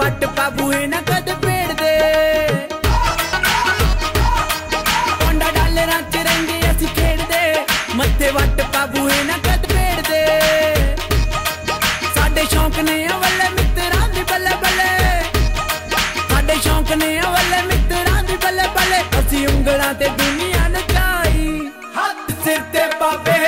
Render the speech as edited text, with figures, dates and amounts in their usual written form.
what बाबूए ना कद पेड़ दे पोंडा डालरा च रंगे असी खेड़ दे मत्थे वट बाबूए ना कद पेड़ दे साडे शौक ने अवले मित्रां दी बल्ले बल्ले साडे शौक ने अवले मित्रां दी बल्ले बल्ले असी उंगलां ते दुनिया नचाई हथ सिर ते बाबे